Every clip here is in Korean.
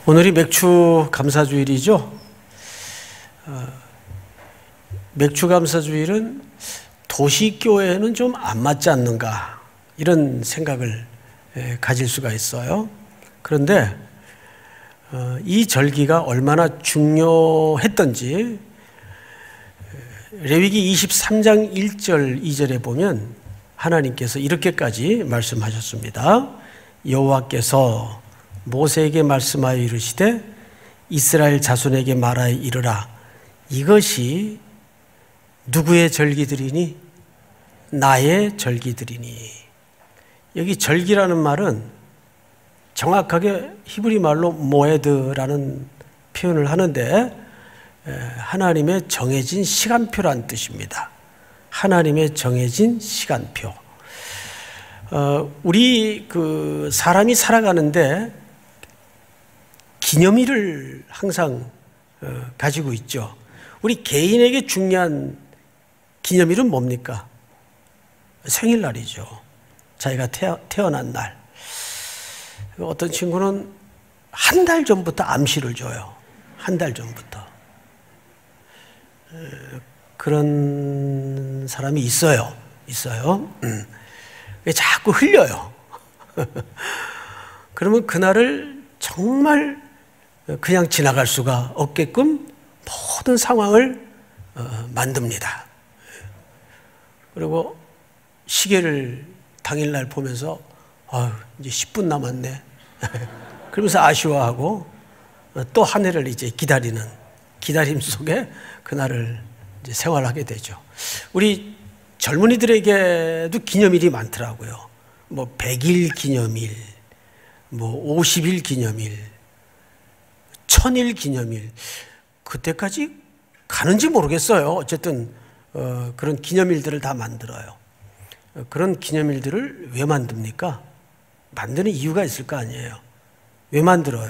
오늘이 맥주 감사주일이죠. 맥주 감사주일은 도시교회는 좀 안 맞지 않는가 이런 생각을 가질 수가 있어요. 그런데 이 절기가 얼마나 중요했던지 레위기 23장 1절 2절에 보면 하나님께서 이렇게까지 말씀하셨습니다. 여호와께서 모세에게 말씀하여 이르시되 이스라엘 자손에게 말하여 이르라. 이것이 누구의 절기들이니? 나의 절기들이니. 여기 절기라는 말은 정확하게 히브리 말로 모에드라는 표현을 하는데 하나님의 정해진 시간표란 뜻입니다. 하나님의 정해진 시간표. 우리 사람이 살아가는데 기념일을 항상 가지고 있죠. 우리 개인에게 중요한 기념일은 뭡니까? 생일날이죠. 자기가 태어난 날. 어떤 친구는 한 달 전부터 암시를 줘요. 한 달 전부터. 그런 사람이 있어요. 자꾸 흘려요. 그러면 그날을 정말 그냥 지나갈 수가 없게끔 모든 상황을 만듭니다. 그리고 시계를 당일날 보면서 이제 10분 남았네. 그러면서 아쉬워하고 또 한 해를 이제 기다림 속에 그날을 이제 생활하게 되죠. 우리 젊은이들에게도 기념일이 많더라고요. 뭐 100일 기념일, 뭐 50일 기념일, 1000일 기념일. 그때까지 가는지 모르겠어요. 어쨌든 그런 기념일들을 다 만들어요. 그런 기념일들을 왜 만듭니까? 만드는 이유가 있을 거 아니에요. 왜 만들어요?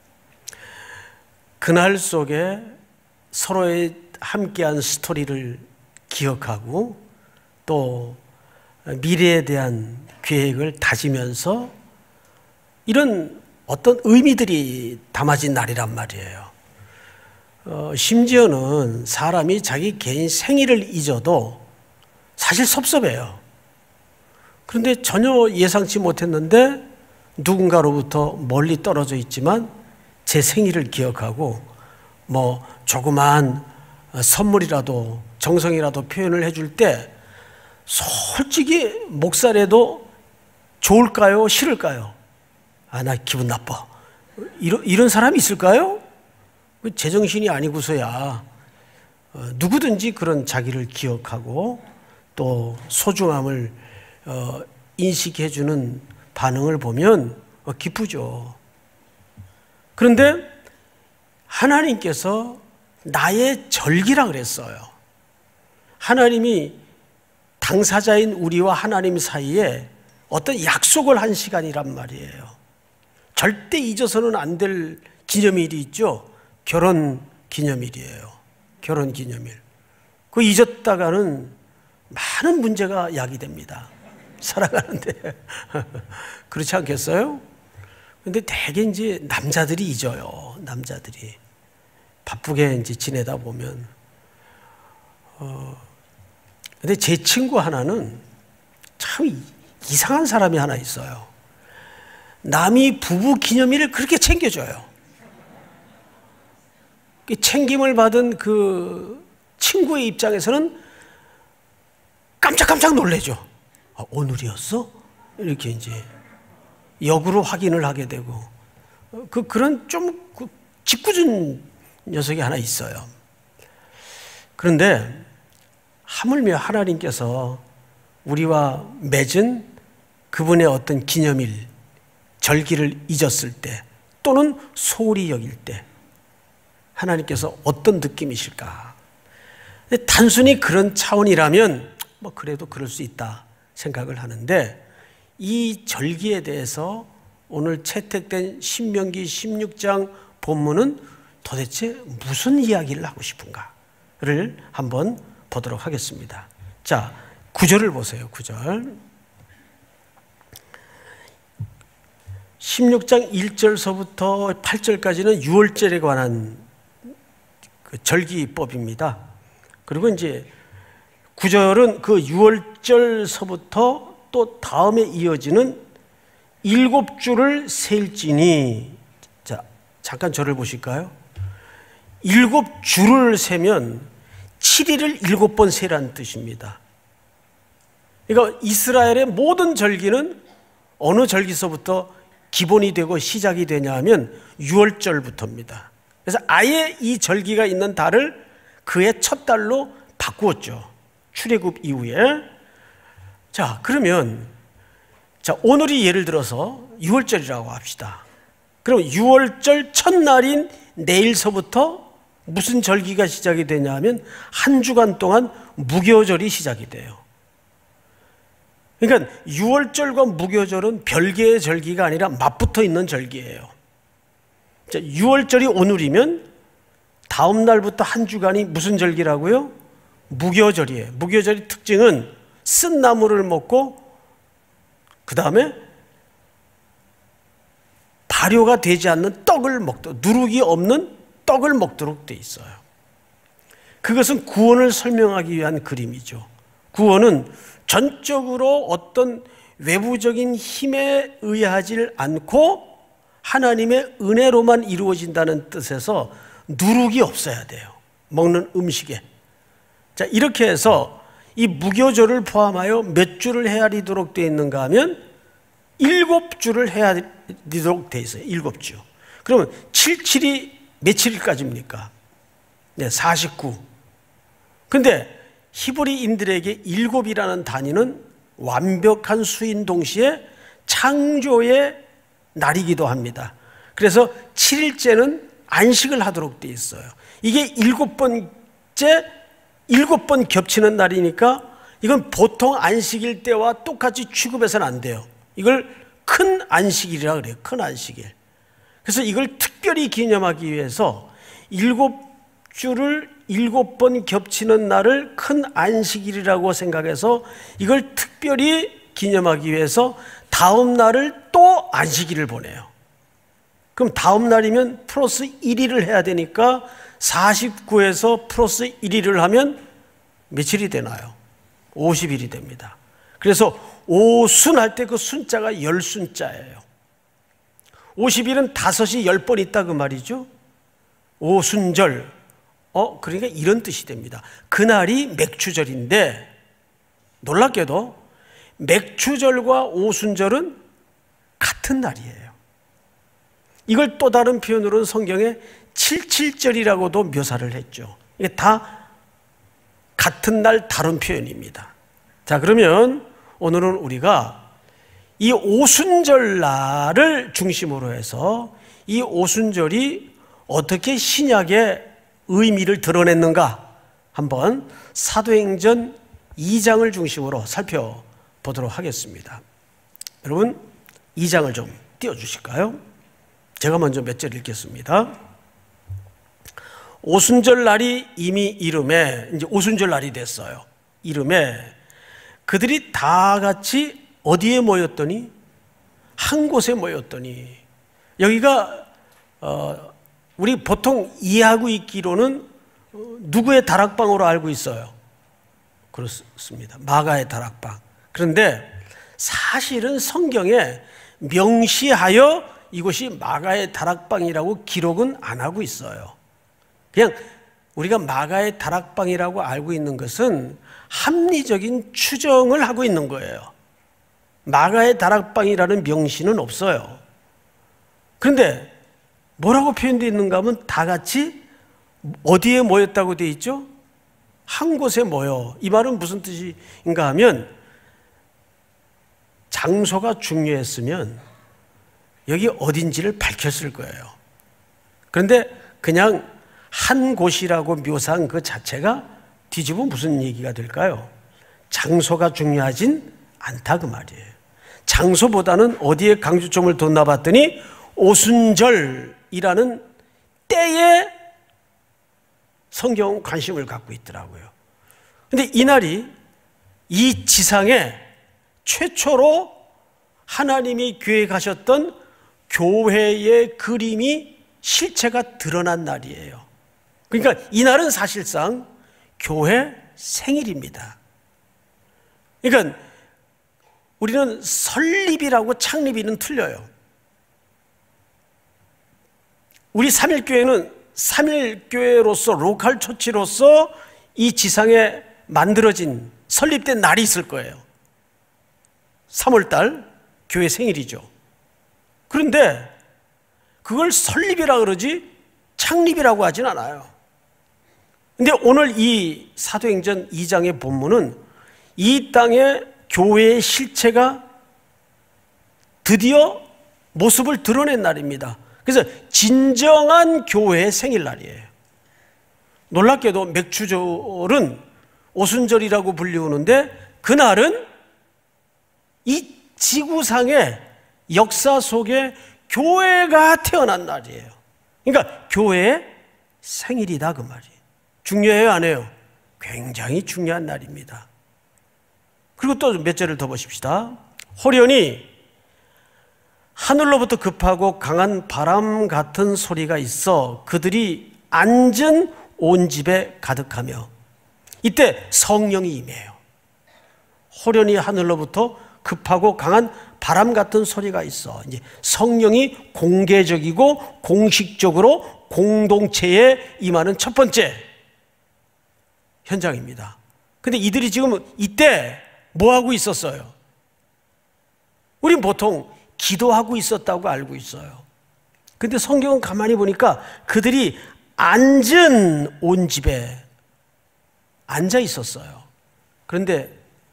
그날 속에 서로의 함께한 스토리를 기억하고 또 미래에 대한 계획을 다지면서 이런 어떤 의미들이 담아진 날이란 말이에요. 심지어는 사람이 자기 개인 생일을 잊어도 사실 섭섭해요. 그런데 전혀 예상치 못했는데 누군가로부터 멀리 떨어져 있지만 제 생일을 기억하고 뭐 조그마한 선물이라도 정성이라도 표현을 해줄 때 솔직히 목살에도 좋을까요? 싫을까요? 나 기분 나빠. 이런 사람이 있을까요? 제정신이 아니고서야 누구든지 그런 자기를 기억하고 또 소중함을 인식해주는 반응을 보면 기쁘죠. 그런데 하나님께서 나의 절기라 그랬어요. 하나님이 당사자인 우리와 하나님 사이에 어떤 약속을 한 시간이란 말이에요. 절대 잊어서는 안 될 기념일이 있죠. 결혼 기념일이에요. 결혼 기념일. 그거 잊었다가는 많은 문제가 야기됩니다. 살아가는데. 그렇지 않겠어요? 근데 대개 이제 남자들이 잊어요. 남자들이. 바쁘게 이제 지내다 보면. 근데 제 친구 하나는 참 이상한 사람이 하나 있어요. 남이 부부 기념일을 그렇게 챙겨줘요. 챙김을 받은 그 친구의 입장에서는 깜짝깜짝 놀래죠. 오늘이었어? 이렇게 이제 역으로 확인을 하게 되고 그런 좀 짓궂은 녀석이 하나 있어요. 그런데 하물며 하나님께서 우리와 맺은 그분의 어떤 기념일, 절기를 잊었을 때 또는 소홀히 여길 때 하나님께서 어떤 느낌이실까? 단순히 그런 차원이라면 뭐 그래도 그럴 수 있다 생각을 하는데 이 절기에 대해서 오늘 채택된 신명기 16장 본문은 도대체 무슨 이야기를 하고 싶은가를 한번 보도록 하겠습니다. 자, 9절을 보세요. 9절. 16장 1절서부터 8절까지는 유월절에 관한 그 절기법입니다. 그리고 이제 9절은 그 유월절서부터 또 다음에 이어지는 7주를 셀지니. 자, 잠깐 절을 보실까요? 7주를 세면 7일을 7번 세라는 뜻입니다. 그러니까 이스라엘의 모든 절기는 어느 절기서부터 기본이 되고 시작이 되냐 하면 유월절부터입니다. 그래서 아예 이 절기가 있는 달을 그의 첫 달로 바꾸었죠. 출애굽 이후에. 자, 그러면 오늘이 예를 들어서 유월절이라고 합시다. 그럼 유월절 첫날인 내일서부터 무슨 절기가 시작이 되냐 하면 한 주간 동안 무교절이 시작이 돼요. 그러니까 유월절과 무교절은 별개의 절기가 아니라 맞붙어 있는 절기예요. 자, 유월절이 오늘이면 다음 날부터 한 주간이 무슨 절기라고요? 무교절이에요. 무교절의 특징은 쓴 나물을 먹고 그 다음에 발효가 되지 않는 떡을 먹도록, 누룩이 없는 떡을 먹도록 돼 있어요. 그것은 구원을 설명하기 위한 그림이죠. 구원은 전적으로 어떤 외부적인 힘에 의하지 않고 하나님의 은혜로만 이루어진다는 뜻에서 누룩이 없어야 돼요. 먹는 음식에. 자, 이렇게 해서 이 무교절을 포함하여 몇 주를 헤아리도록 되어 있는가 하면 7주를 헤아리도록 되어 있어요. 7주. 그러면 77이 며칠까지입니까? 네, 49. 근데 히브리인들에게 7이라는 단위는 완벽한 수인 동시에 창조의 날이기도 합니다. 그래서 7일째는 안식을 하도록 되어 있어요. 이게 7번 겹치는 날이니까 이건 보통 안식일 때와 똑같이 취급해서는 안 돼요. 이걸 큰 안식일이라 그래요. 큰 안식일. 그래서 이걸 특별히 기념하기 위해서 7주를 7번 겹치는 날을 큰 안식일이라고 생각해서 이걸 특별히 기념하기 위해서 다음 날을 또 안식일을 보내요. 그럼 다음 날이면 플러스 1일을 해야 되니까 49에서 플러스 1일을 하면 며칠이 되나요? 50일이 됩니다. 그래서 오순 할 때 그 순자가 열순자예요. 50일은 5이 10번 있다 그 말이죠. 오순절. 그러니까 이런 뜻이 됩니다. 그날이 맥추절인데 놀랍게도 맥추절과 오순절은 같은 날이에요. 이걸 또 다른 표현으로는 성경에 77절이라고도 묘사를 했죠. 이게 다 같은 날 다른 표현입니다. 자, 그러면 오늘은 우리가 이 오순절 날을 중심으로 해서 이 오순절이 어떻게 신약의 의미를 드러냈는가 한번 사도행전 2장을 중심으로 살펴보도록 하겠습니다. 여러분 2장을 좀 띄워주실까요? 제가 먼저 몇 절 읽겠습니다. 오순절 날이 이미 이름에, 이제 오순절 날이 됐어요. 이름에 그들이 다 같이 어디에 모였더니 한 곳에 모였더니, 여기가 우리 보통 이해하고 있기로는 누구의 다락방으로 알고 있어요? 그렇습니다. 마가의 다락방. 그런데 사실은 성경에 명시하여 이곳이 마가의 다락방이라고 기록은 안 하고 있어요. 그냥 우리가 마가의 다락방이라고 알고 있는 것은 합리적인 추정을 하고 있는 거예요. 마가의 다락방이라는 명시는 없어요. 그런데 뭐라고 표현되어 있는가 하면 다 같이 어디에 모였다고 되어 있죠? 한 곳에 모여. 이 말은 무슨 뜻인가 하면 장소가 중요했으면 여기 어딘지를 밝혔을 거예요. 그런데 그냥 한 곳이라고 묘사한 그 자체가 뒤집으면 무슨 얘기가 될까요? 장소가 중요하진 않다 그 말이에요. 장소보다는 어디에 강조점을 뒀나 봤더니 오순절이라는 때에 성경 관심을 갖고 있더라고요. 그런데 이날이 이 지상에 최초로 하나님이 계획하셨던 교회의 그림이 실체가 드러난 날이에요. 그러니까 이날은 사실상 교회 생일입니다. 그러니까 우리는 설립이라고 창립일은 틀려요. 우리 삼일교회는 삼일교회로서 로컬 처치로서 이 지상에 만들어진 설립된 날이 있을 거예요. 3월달 교회 생일이죠. 그런데 그걸 설립이라 그러지 창립이라고 하진 않아요. 근데 오늘 이 사도행전 2장의 본문은 이 땅에 교회의 실체가 드디어 모습을 드러낸 날입니다. 그래서 진정한 교회의 생일날이에요. 놀랍게도 맥추절은 오순절이라고 불리우는데 그날은 이 지구상의 역사 속에 교회가 태어난 날이에요. 그러니까 교회의 생일이다 그 말이에요. 중요해요 안 해요? 굉장히 중요한 날입니다. 그리고 또 몇 절을 더 보십시다. 호련히 하늘로부터 급하고 강한 바람 같은 소리가 있어 그들이 앉은 온 집에 가득하며, 이때 성령이 임해요. 호련히 하늘로부터 급하고 강한 바람 같은 소리가 있어. 이제 성령이 공개적이고 공식적으로 공동체에 임하는 첫 번째 현장입니다. 근데 이들이 지금 이때 뭐 하고 있었어요? 우린 보통 기도하고 있었다고 알고 있어요. 근데 성경은 가만히 보니까 그들이 앉은 온 집에 앉아 있었어요. 그런데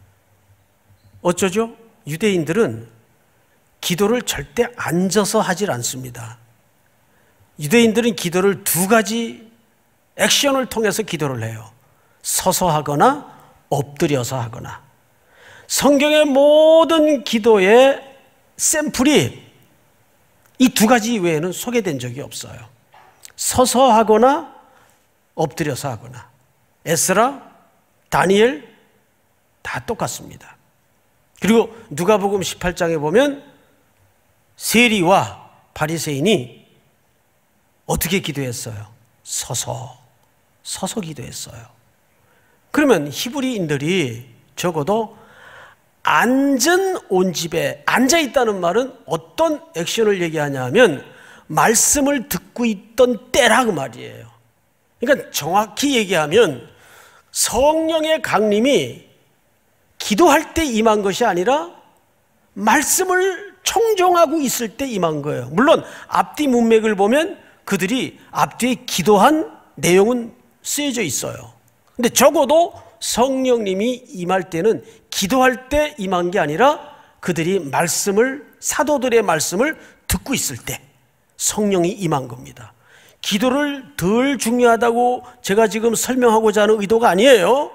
어쩌죠? 유대인들은 기도를 절대 앉아서 하질 않습니다. 유대인들은 기도를 두 가지 액션을 통해서 기도를 해요. 서서 하거나 엎드려서 하거나. 성경의 모든 기도의 샘플이 이 두 가지 외에는 소개된 적이 없어요. 서서 하거나 엎드려서 하거나. 에스라, 다니엘 다 똑같습니다. 그리고 누가복음 18장에 보면 세리와 바리새인이 어떻게 기도했어요? 서서 기도했어요. 그러면 히브리인들이 적어도 앉은 온 집에 앉아 있다는 말은 어떤 액션을 얘기하냐면 말씀을 듣고 있던 때라 그 말이에요. 그러니까 정확히 얘기하면 성령의 강림이 기도할 때 임한 것이 아니라 말씀을 청종하고 있을 때 임한 거예요. 물론 앞뒤 문맥을 보면 그들이 앞뒤에 기도한 내용은 쓰여져 있어요. 근데 적어도 성령님이 임할 때는 기도할 때 임한 게 아니라 그들이 말씀을, 사도들의 말씀을 듣고 있을 때 성령이 임한 겁니다. 기도를 덜 중요하다고 제가 지금 설명하고자 하는 의도가 아니에요.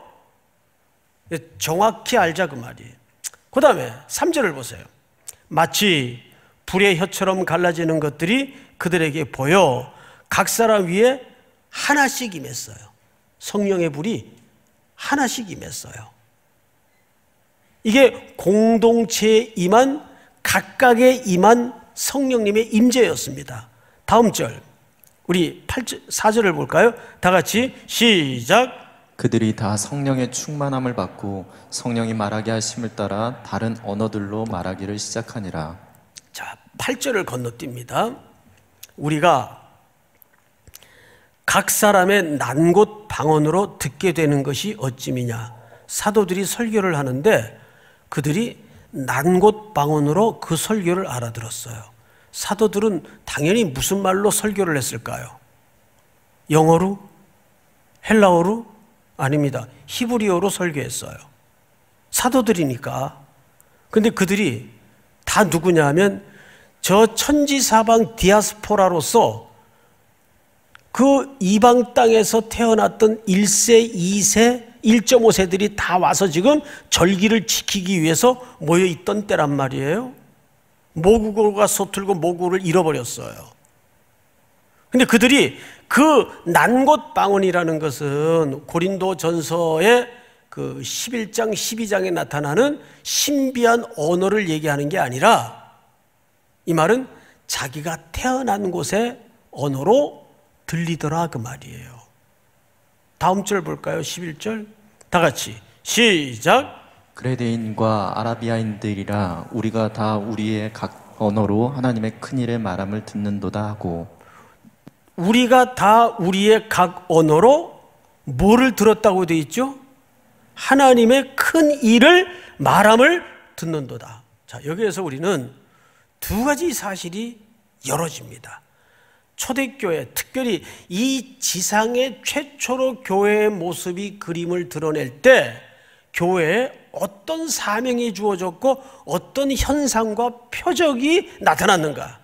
정확히 알자 그 말이에요. 그 다음에 3절을 보세요. 마치 불의 혀처럼 갈라지는 것들이 그들에게 보여 각 사람 위에 하나씩 임했어요. 성령의 불이 하나씩 임했어요. 이게 공동체에 임한, 각각의 임한 성령님의 임재였습니다. 다음 절 우리 4절을 볼까요? 다 같이 시작. 그들이 다 성령의 충만함을 받고 성령이 말하게 하심을 따라 다른 언어들로 말하기를 시작하니라. 자, 8절을 건너뜁니다. 우리가 각 사람의 난곳 방언으로 듣게 되는 것이 어찌미냐. 사도들이 설교를 하는데 그들이 난곳 방언으로 그 설교를 알아들었어요. 사도들은 당연히 무슨 말로 설교를 했을까요? 영어로? 헬라어로? 아닙니다. 히브리어로 설교했어요. 사도들이니까. 근데 그들이 다 누구냐 하면 저 천지사방 디아스포라로서 그 이방 땅에서 태어났던 1세, 2세, 1.5세들이 다 와서 지금 절기를 지키기 위해서 모여있던 때란 말이에요. 모국어가 서툴고 모국어를 잃어버렸어요. 근데 그들이 그 난곳 방언이라는 것은 고린도 전서의 그 11장, 12장에 나타나는 신비한 언어를 얘기하는 게 아니라 이 말은 자기가 태어난 곳의 언어로 들리더라 그 말이에요. 다음 절 볼까요? 11절 다 같이 시작. 그레데인과 아라비아인들이라 우리가 다 우리의 각 언어로 하나님의 큰일의 말함을 듣는도다 하고, 우리가 다 우리의 각 언어로 뭐를 들었다고 되어 있죠? 하나님의 큰 일을 말함을 듣는도다. 자, 여기에서 우리는 두 가지 사실이 열어집니다. 초대교회, 특별히 이 지상의 최초로 교회의 모습이 그림을 드러낼 때 교회에 어떤 사명이 주어졌고 어떤 현상과 표적이 나타났는가.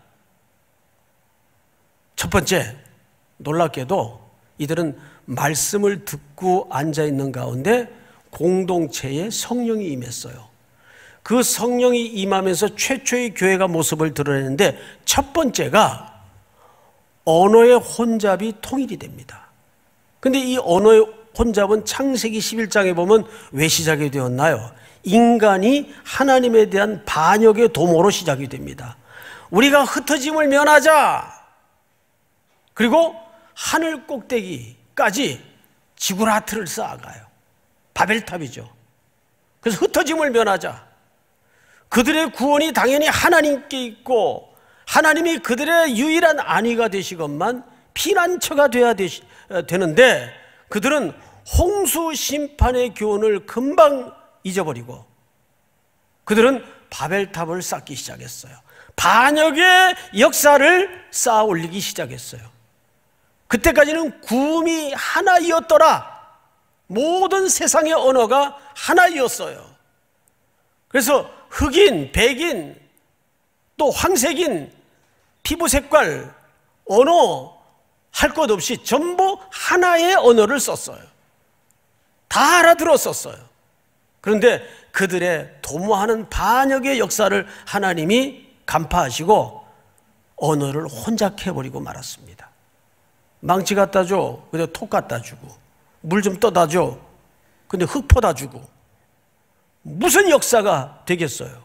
첫 번째, 놀랍게도 이들은 말씀을 듣고 앉아있는 가운데 공동체에 성령이 임했어요. 그 성령이 임하면서 최초의 교회가 모습을 드러내는데 첫 번째가 언어의 혼잡이 통일이 됩니다. 근데 이 언어의 혼잡은 창세기 11장에 보면 왜 시작이 되었나요? 인간이 하나님에 대한 반역의 도모로 시작이 됩니다. 우리가 흩어짐을 면하자. 그리고 하늘 꼭대기까지 지구라트를 쌓아가요. 바벨탑이죠. 그래서 흩어짐을 면하자. 그들의 구원이 당연히 하나님께 있고 하나님이 그들의 유일한 안위가 되시건만 피난처가 되어야 되는데 그들은 홍수 심판의 교훈을 금방 잊어버리고 그들은 바벨탑을 쌓기 시작했어요. 반역의 역사를 쌓아 올리기 시작했어요. 그때까지는 구음이 하나이었더라. 모든 세상의 언어가 하나이었어요. 그래서 흑인, 백인, 또 황색인, 피부 색깔, 언어 할 것 없이 전부 하나의 언어를 썼어요. 다 알아들었었어요. 그런데 그들의 도모하는 반역의 역사를 하나님이 간파하시고 언어를 혼잡해버리고 말았습니다. 망치 갖다 줘. 근데 톡 갖다 주고, 물 좀 떠다 줘. 근데 흙 퍼다 주고. 무슨 역사가 되겠어요?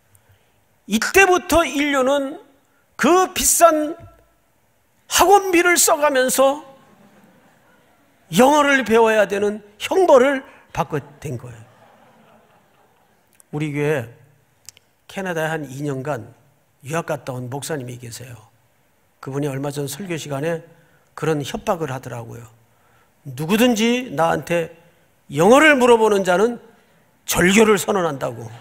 이때부터 인류는 그 비싼 학원비를 써가면서 영어를 배워야 되는 형벌을 받게 된 거예요. 우리 교회 캐나다에 한 2년간 유학 갔다 온 목사님이 계세요. 그분이 얼마 전 설교 시간에 그런 협박을 하더라고요. 누구든지 나한테 영어를 물어보는 자는 절교를 선언한다고.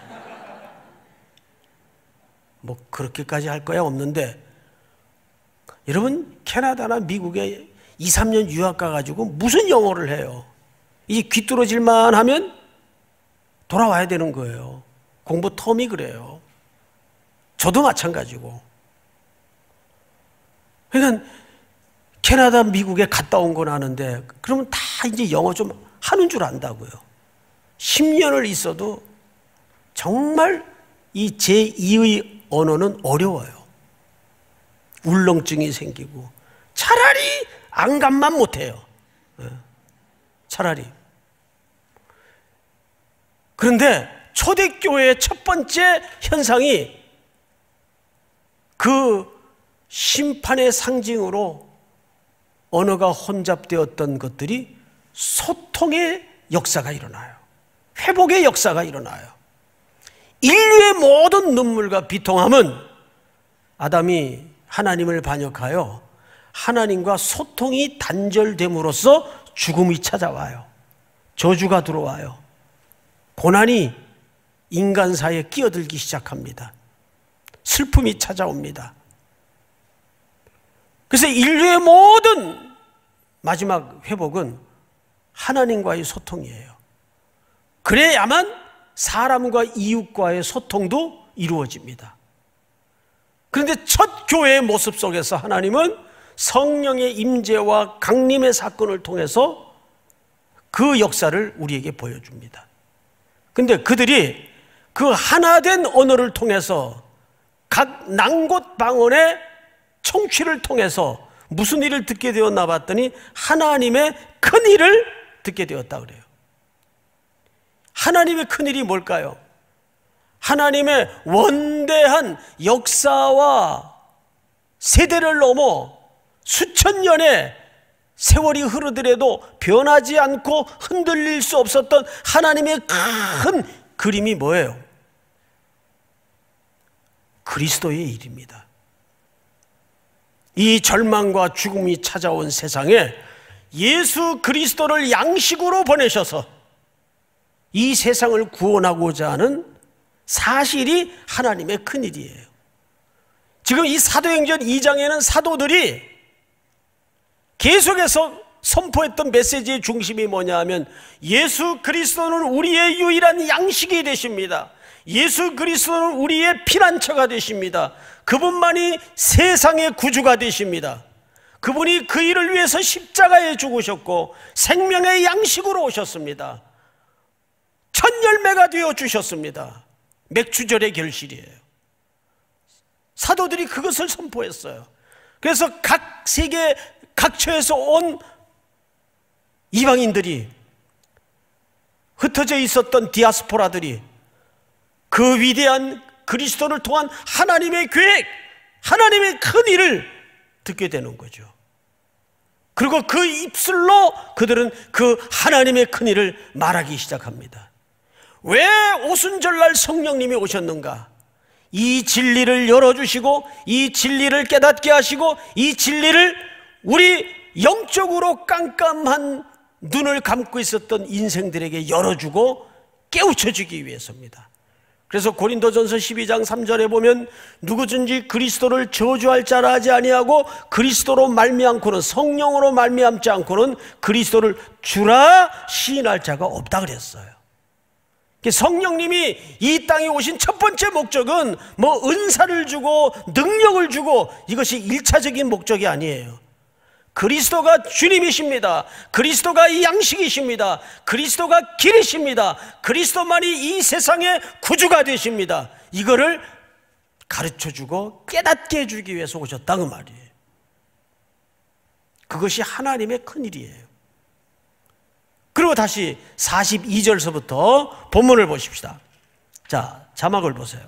뭐 그렇게까지 할 거야 없는데, 여러분 캐나다나 미국에 2, 3년 유학 가가지고 무슨 영어를 해요? 이제 귀뚫어질만 하면 돌아와야 되는 거예요. 공부 텀이 그래요. 저도 마찬가지고. 그러니까 캐나다, 미국에 갔다 온 건 아는데 그러면 다 이제 영어 좀 하는 줄 안다고요. 10년을 있어도 정말 이 제2의 언어는 어려워요. 울렁증이 생기고 차라리 안감만 못해요. 차라리. 그런데 초대교회의 첫 번째 현상이 그 심판의 상징으로 언어가 혼잡되었던 것들이 소통의 역사가 일어나요. 회복의 역사가 일어나요. 인류의 모든 눈물과 비통함은 아담이 하나님을 반역하여 하나님과 소통이 단절됨으로써 죽음이 찾아와요. 저주가 들어와요. 고난이 인간 사이에 끼어들기 시작합니다. 슬픔이 찾아옵니다. 그래서 인류의 모든 마지막 회복은 하나님과의 소통이에요. 그래야만 사람과 이웃과의 소통도 이루어집니다. 그런데 첫 교회의 모습 속에서 하나님은 성령의 임재와 강림의 사건을 통해서 그 역사를 우리에게 보여줍니다. 그런데 그들이 그 하나된 언어를 통해서 각 난곳 방언의 청취를 통해서 무슨 일을 듣게 되었나 봤더니 하나님의 큰 일을 듣게 되었다 그래요. 하나님의 큰 일이 뭘까요? 하나님의 원대한 역사와 세대를 넘어 수천 년의 세월이 흐르더라도 변하지 않고 흔들릴 수 없었던 하나님의 큰 그림이 뭐예요? 그리스도의 일입니다. 이 절망과 죽음이 찾아온 세상에 예수 그리스도를 양식으로 보내셔서 이 세상을 구원하고자 하는 사실이 하나님의 큰일이에요. 지금 이 사도행전 2장에는 사도들이 계속해서 선포했던 메시지의 중심이 뭐냐 하면 예수 그리스도는 우리의 유일한 양식이 되십니다. 예수 그리스도는 우리의 피난처가 되십니다. 그분만이 세상의 구주가 되십니다. 그분이 그 일을 위해서 십자가에 죽으셨고 생명의 양식으로 오셨습니다. 첫 열매가 되어 주셨습니다. 맥주절의 결실이에요. 사도들이 그것을 선포했어요. 그래서 각 세계 각처에서 온 이방인들이, 흩어져 있었던 디아스포라들이 그 위대한 그리스도를 통한 하나님의 계획, 하나님의 큰 일을 듣게 되는 거죠. 그리고 그 입술로 그들은 그 하나님의 큰 일을 말하기 시작합니다. 왜 오순절날 성령님이 오셨는가? 이 진리를 열어주시고 이 진리를 깨닫게 하시고 이 진리를 우리 영적으로 깜깜한 눈을 감고 있었던 인생들에게 열어주고 깨우쳐주기 위해서입니다. 그래서 고린도전서 12장 3절에 보면 누구든지 그리스도를 저주할 자라 하지 아니하고 그리스도로 말미암고는, 성령으로 말미암지 않고는 그리스도를 주라 시인할 자가 없다 그랬어요. 성령님이 이 땅에 오신 첫 번째 목적은 뭐 은사를 주고 능력을 주고 이것이 1차적인 목적이 아니에요. 그리스도가 주님이십니다. 그리스도가 이 양식이십니다. 그리스도가 길이십니다. 그리스도만이 이 세상의 구주가 되십니다. 이거를 가르쳐주고 깨닫게 해주기 위해서 오셨다 그 말이에요. 그것이 하나님의 큰일이에요. 그리고 다시 42절서부터 본문을 보십시다. 자, 자막을 보세요.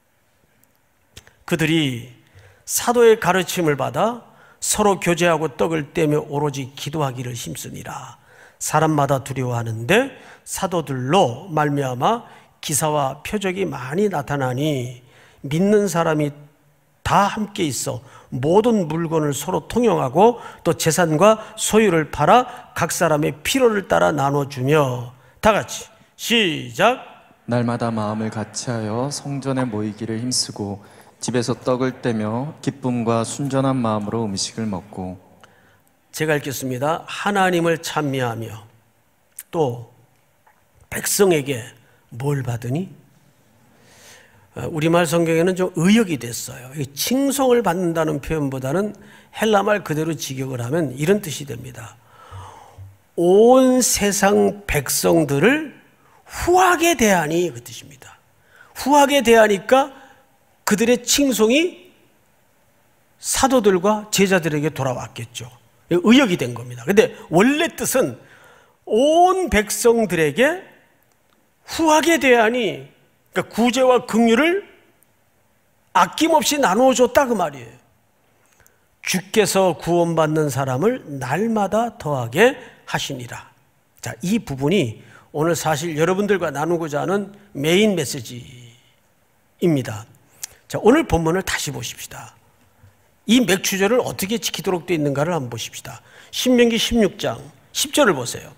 그들이 사도의 가르침을 받아 서로 교제하고 떡을 떼며 오로지 기도하기를 힘쓰니라. 사람마다 두려워하는데 사도들로 말미암아 기사와 표적이 많이 나타나니 믿는 사람이 다 함께 있어 모든 물건을 서로 통용하고 또 재산과 소유를 팔아 각 사람의 필요를 따라 나눠주며, 다 같이 시작. 날마다 마음을 같이하여 성전에 모이기를 힘쓰고 집에서 떡을 떼며 기쁨과 순전한 마음으로 음식을 먹고. 제가 읽겠습니다. 하나님을 찬미하며 또 백성에게 뭘 받으니? 우리말 성경에는 좀 의역이 됐어요. 칭송을 받는다는 표현보다는 헬라말 그대로 직역을 하면 이런 뜻이 됩니다. 온 세상 백성들을 후하게 대하니, 그 뜻입니다. 후하게 대하니까 그들의 칭송이 사도들과 제자들에게 돌아왔겠죠. 의역이 된 겁니다. 근데 원래 뜻은 온 백성들에게 후하게 대하니, 그러니까 구제와 긍휼을 아낌없이 나누어 줬다 그 말이에요. 주께서 구원받는 사람을 날마다 더하게 하시니라. 자, 이 부분이 오늘 사실 여러분들과 나누고자 하는 메인 메시지입니다. 자, 오늘 본문을 다시 보십시다. 이 맥주절을 어떻게 지키도록 되어 있는가를 한번 보십시다. 신명기 16장 10절을 보세요.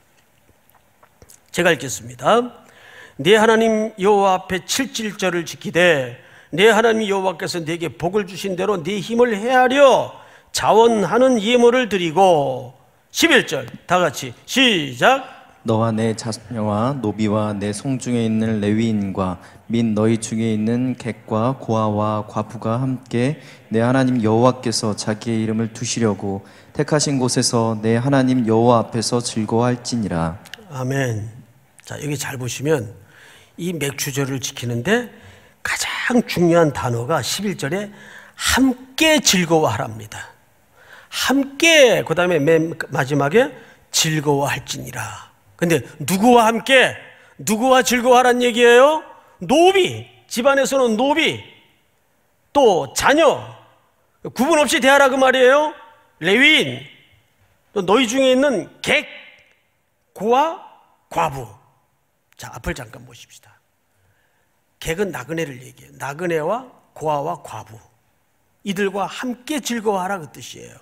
제가 읽겠습니다. 네 하나님 여호와 앞에 7질절을 지키되 네 하나님 여호와께서 네게 복을 주신 대로 네 힘을 헤아려 자원하는 예물을 드리고, 11절 다 같이 시작. 너와 내 자녀와 노비와 내 성중에 있는 레위인과 및 너희 중에 있는 객과 고아와 과부가 함께 내 하나님 여호와께서 자기의 이름을 두시려고 택하신 곳에서 내 하나님 여호와 앞에서 즐거워할지니라. 아멘. 자, 여기 잘 보시면 이 맥주절을 지키는데 가장 중요한 단어가 11절에 함께 즐거워하랍니다. 함께, 그 다음에 맨 마지막에 즐거워할지니라. 근데 누구와 함께, 누구와 즐거워하란 얘기예요? 노비, 집안에서는 노비, 또 자녀, 구분 없이 대하라 그 말이에요. 레위인, 또 너희 중에 있는 객, 고아, 과부. 자, 앞을 잠깐 보십시다. 객은 나그네를 얘기해요. 나그네와 고아와 과부, 이들과 함께 즐거워하라 그 뜻이에요.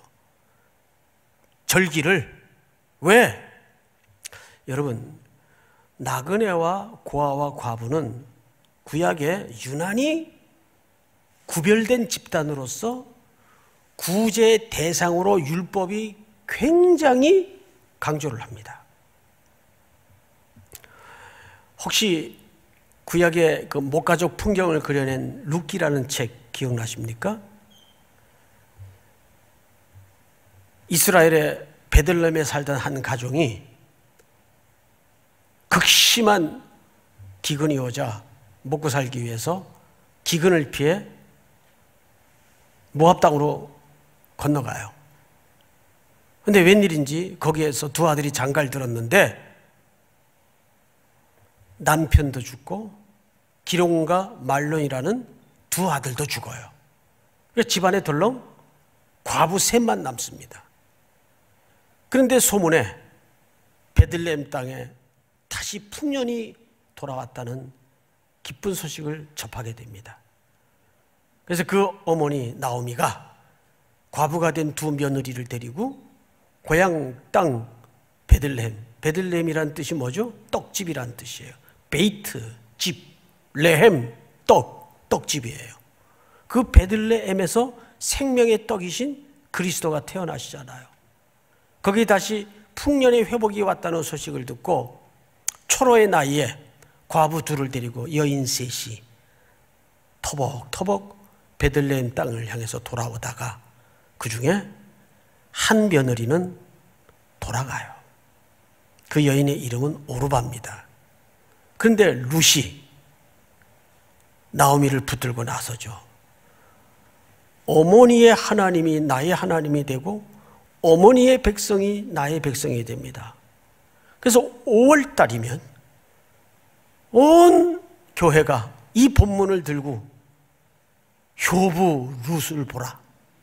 절기를. 왜? 여러분, 나그네와 고아와 과부는 구약에 유난히 구별된 집단으로서 구제의 대상으로 율법이 굉장히 강조를 합니다. 혹시 구약의 그 목가족 풍경을 그려낸 룻기라는 책 기억나십니까? 이스라엘의 베들레헴에 살던 한 가정이 극심한 기근이 오자 먹고 살기 위해서 기근을 피해 모압 땅으로 건너가요. 그런데 웬일인지 거기에서 두 아들이 장가를 들었는데 남편도 죽고 기론과 말론이라는 두 아들도 죽어요. 집안에 덜렁 과부 셋만 남습니다. 그런데 소문에 베들레헴 땅에 다시 풍년이 돌아왔다는 기쁜 소식을 접하게 됩니다. 그래서 그 어머니 나오미가 과부가 된 두 며느리를 데리고 고향 땅 베들레헴, 베들레헴이라는 뜻이 뭐죠? 떡집이라는 뜻이에요. 베이트, 집, 레헴, 떡집이에요. 그 베들레헴에서 생명의 떡이신 그리스도가 태어나시잖아요. 거기 다시 풍년의 회복이 왔다는 소식을 듣고 초로의 나이에 과부 둘을 데리고 여인 셋이 터벅터벅 베들레헴 땅을 향해서 돌아오다가 그 중에 한 며느리는 돌아가요. 그 여인의 이름은 오르바입니다. 그런데 룻이 나오미를 붙들고 나서죠. 어머니의 하나님이 나의 하나님이 되고 어머니의 백성이 나의 백성이 됩니다. 그래서 5월 달이면 온 교회가 이 본문을 들고 효부 룻을 보라.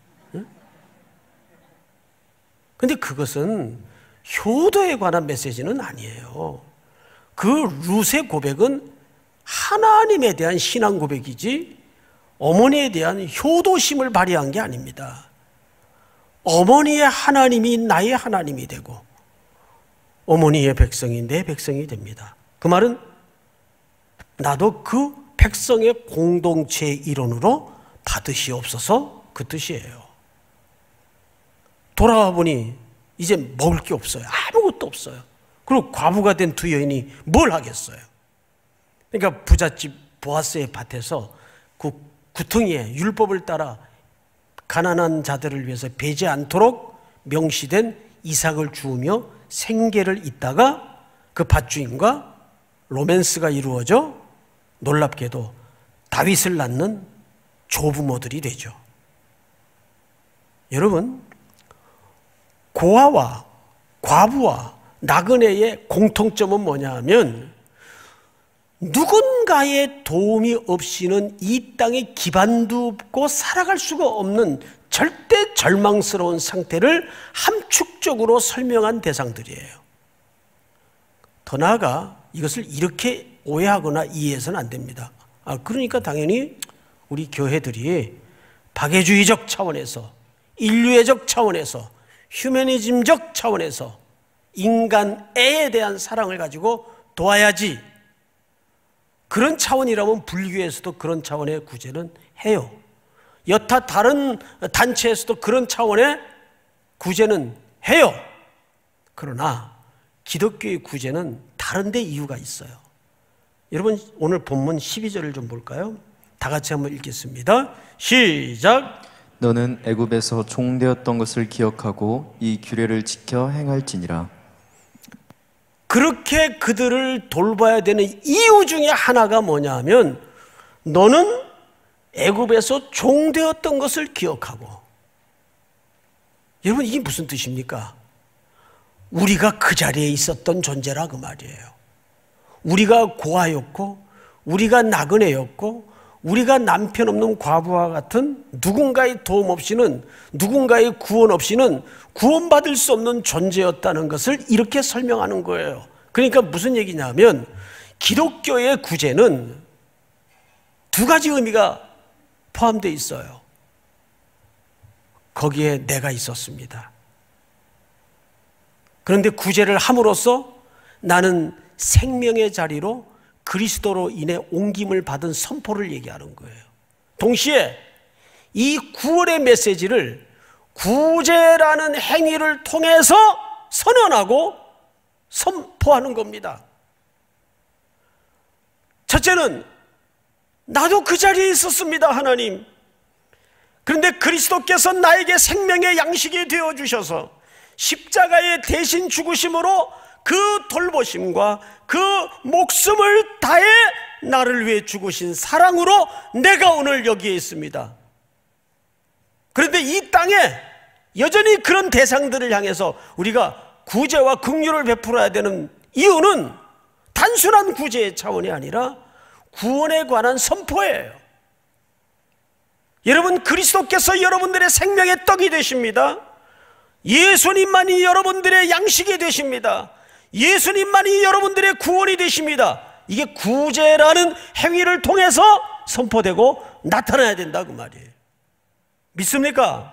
그런데 그것은 효도에 관한 메시지는 아니에요. 그 룻의 고백은 하나님에 대한 신앙 고백이지 어머니에 대한 효도심을 발휘한 게 아닙니다. 어머니의 하나님이 나의 하나님이 되고 어머니의 백성이 내 백성이 됩니다. 그 말은 나도 그 백성의 공동체의 일원으로 받으시옵소서 그 뜻이에요. 돌아와 보니 이제 먹을 게 없어요. 아무것도 없어요. 그리고 과부가 된 두 여인이 뭘 하겠어요? 그러니까 부잣집 보아스의 밭에서 그 구덩이에 율법을 따라 가난한 자들을 위해서 배지 않도록 명시된 이삭을 주우며 생계를 잇다가 그 밭주인과 로맨스가 이루어져 놀랍게도 다윗을 낳는 조부모들이 되죠. 여러분, 고아와 과부와 나그네의 공통점은 뭐냐 하면 누군가의 도움이 없이는 이 땅에 기반도 없고 살아갈 수가 없는 절대 절망스러운 상태를 함축적으로 설명한 대상들이에요. 더 나아가 이것을 이렇게 오해하거나 이해해서는 안 됩니다. 그러니까 당연히 우리 교회들이 박애주의적 차원에서 인류애적 차원에서 휴머니즘적 차원에서 인간애에 대한 사랑을 가지고 도와야지. 그런 차원이라면 불교에서도 그런 차원의 구제는 해요. 여타 다른 단체에서도 그런 차원의 구제는 해요. 그러나 기독교의 구제는 다른 데 이유가 있어요. 여러분 오늘 본문 12절을 좀 볼까요? 다 같이 한번 읽겠습니다. 시작. 너는 애굽에서 종되었던 것을 기억하고 이 규례를 지켜 행할지니라. 그렇게 그들을 돌봐야 되는 이유 중에 하나가 뭐냐 하면 너는 애굽에서 종되었던 것을 기억하고. 여러분 이게 무슨 뜻입니까? 우리가 그 자리에 있었던 존재라 그 말이에요. 우리가 고아였고 우리가 나그네였고 우리가 남편 없는 과부와 같은 누군가의 도움 없이는, 누군가의 구원 없이는 구원받을 수 없는 존재였다는 것을 이렇게 설명하는 거예요. 그러니까 무슨 얘기냐면 기독교의 구제는 두 가지 의미가 포함되어 있어요. 거기에 내가 있었습니다. 그런데 구제를 함으로써 나는 생명의 자리로 그리스도로 인해 옮김을 받은 선포를 얘기하는 거예요. 동시에 이 구원의 메시지를 구제라는 행위를 통해서 선언하고 선포하는 겁니다. 첫째는 나도 그 자리에 있었습니다, 하나님. 그런데 그리스도께서 나에게 생명의 양식이 되어주셔서 십자가의 대신 죽으심으로 그 돌보심과 그 목숨을 다해 나를 위해 죽으신 사랑으로 내가 오늘 여기에 있습니다. 그런데 이 땅에 여전히 그런 대상들을 향해서 우리가 구제와 긍휼을 베풀어야 되는 이유는 단순한 구제의 차원이 아니라 구원에 관한 선포예요. 여러분, 그리스도께서 여러분들의 생명의 떡이 되십니다. 예수님만이 여러분들의 양식이 되십니다. 예수님만이 여러분들의 구원이 되십니다. 이게 구제라는 행위를 통해서 선포되고 나타나야 된다, 그 말이에요. 믿습니까?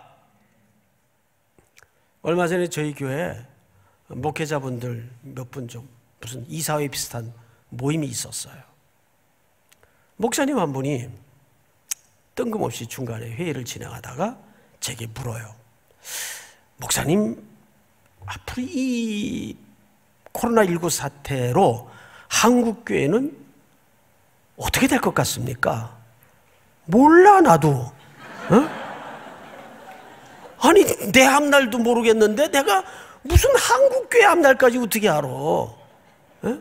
얼마 전에 저희 교회에 목회자분들 몇 분 좀 무슨 이사회 비슷한 모임이 있었어요. 목사님 한 분이 뜬금없이 중간에 회의를 진행하다가 제게 물어요. 목사님, 앞으로 이 코로나19 사태로 한국교회는 어떻게 될 것 같습니까? 몰라, 나도. 어? 아니, 내 앞날도 모르겠는데 내가 무슨 한국교회 앞날까지 어떻게 알아? 에?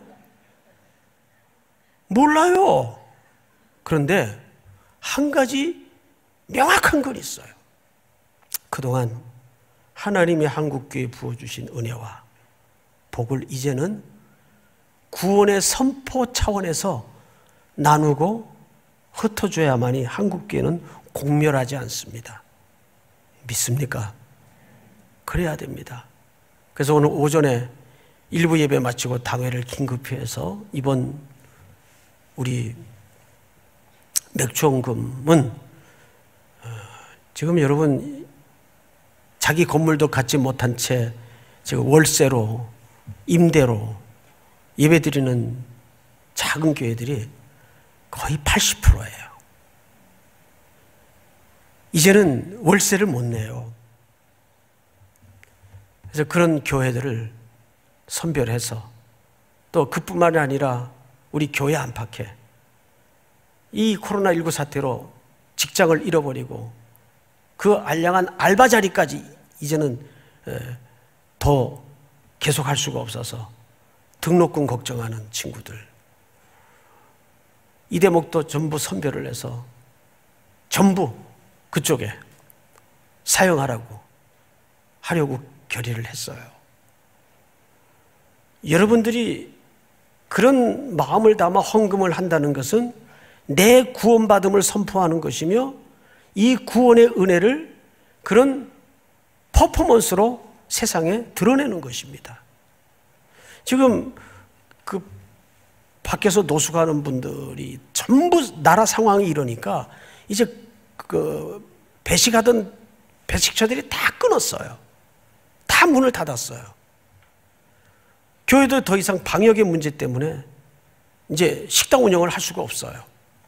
몰라요. 그런데 한 가지 명확한 건 있어요. 그동안 하나님이 한국교회에 부어주신 은혜와 복을 이제는 구원의 선포 차원에서 나누고 흩어줘야만이 한국교회는 공멸하지 않습니다. 믿습니까? 그래야 됩니다. 그래서 오늘 오전에 일부 예배 마치고 당회를 긴급히 해서 이번 우리 맥주원금은 지금 여러분 자기 건물도 갖지 못한 채 지금 월세로 임대로 예배드리는 작은 교회들이 거의 80%예요. 이제는 월세를 못 내요. 그래서 그런 교회들을 선별해서 또 그뿐만이 아니라 우리 교회 안팎에 이 코로나19 사태로 직장을 잃어버리고 그 알량한 알바 자리까지 이제는 더 계속할 수가 없어서 등록금 걱정하는 친구들, 이 대목도 전부 선별을 해서 전부 그쪽에 하려고 결의를 했어요. 여러분들이 그런 마음을 담아 헌금을 한다는 것은 내 구원받음을 선포하는 것이며 이 구원의 은혜를 그런 퍼포먼스로 세상에 드러내는 것입니다. 지금 그 밖에서 노숙하는 분들이 전부 나라 상황이 이러니까 이제 그 배식하던 배식처들이 다 끊었어요. 다 문을 닫았어요. 교회도 더 이상 방역의 문제 때문에 이제 식당 운영을 할 수가 없어요.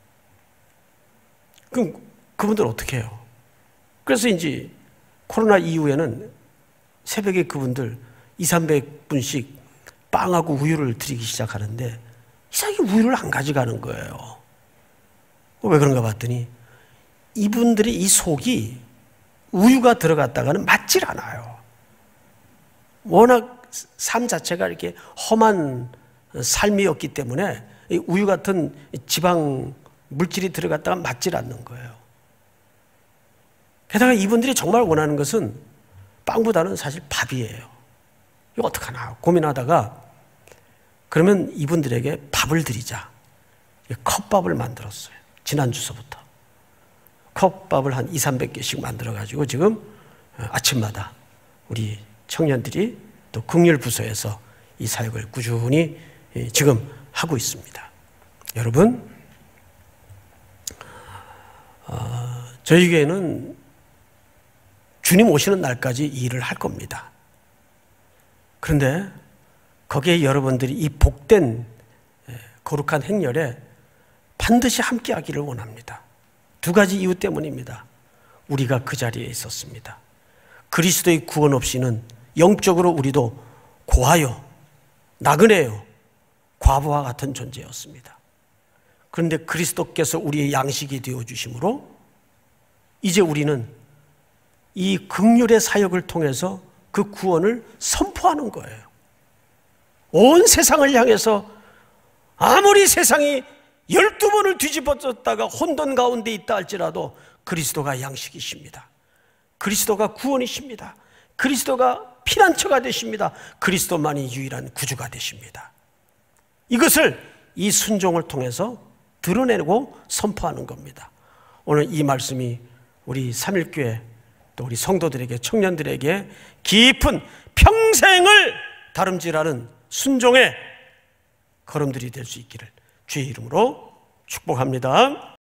그럼 그분들 어떻게 해요? 그래서 이제 코로나 이후에는 새벽에 그분들 200~300분씩 빵하고 우유를 드리기 시작하는데 이상하게 우유를 안 가져가는 거예요. 왜 그런가 봤더니 이분들의 이 속이 우유가 들어갔다가는 맞질 않아요. 워낙 삶 자체가 이렇게 험한 삶이었기 때문에 우유 같은 지방 물질이 들어갔다가 맞질 않는 거예요. 게다가 이분들이 정말 원하는 것은 빵보다는 사실 밥이에요. 이거 어떡하나 고민하다가 그러면 이분들에게 밥을 드리자. 컵밥을 만들었어요. 지난주서부터 컵밥을 한 200~300개씩 만들어가지고 지금 아침마다 우리 청년들이 또 긍휼부서에서 이 사역을 꾸준히 지금 하고 있습니다. 여러분, 저희 교회는 주님 오시는 날까지 이 일을 할 겁니다. 그런데 거기에 여러분들이 이 복된 거룩한 행렬에 반드시 함께 하기를 원합니다. 두 가지 이유 때문입니다. 우리가 그 자리에 있었습니다. 그리스도의 구원 없이는 영적으로 우리도 고하여 나그네요 과부와 같은 존재였습니다. 그런데 그리스도께서 우리의 양식이 되어주심으로 이제 우리는 이 긍휼의 사역을 통해서 그 구원을 선포하는 거예요. 온 세상을 향해서 아무리 세상이 12번을 뒤집어졌다가 혼돈 가운데 있다 할지라도 그리스도가 양식이십니다. 그리스도가 구원이십니다. 그리스도가 피난처가 되십니다. 그리스도만이 유일한 구주가 되십니다. 이것을 이 순종을 통해서 드러내고 선포하는 겁니다. 오늘 이 말씀이 우리 삼일교회 또 우리 성도들에게, 청년들에게 깊은 평생을 다름질하는 순종의 걸음들이 될 수 있기를 주의 이름으로 축복합니다.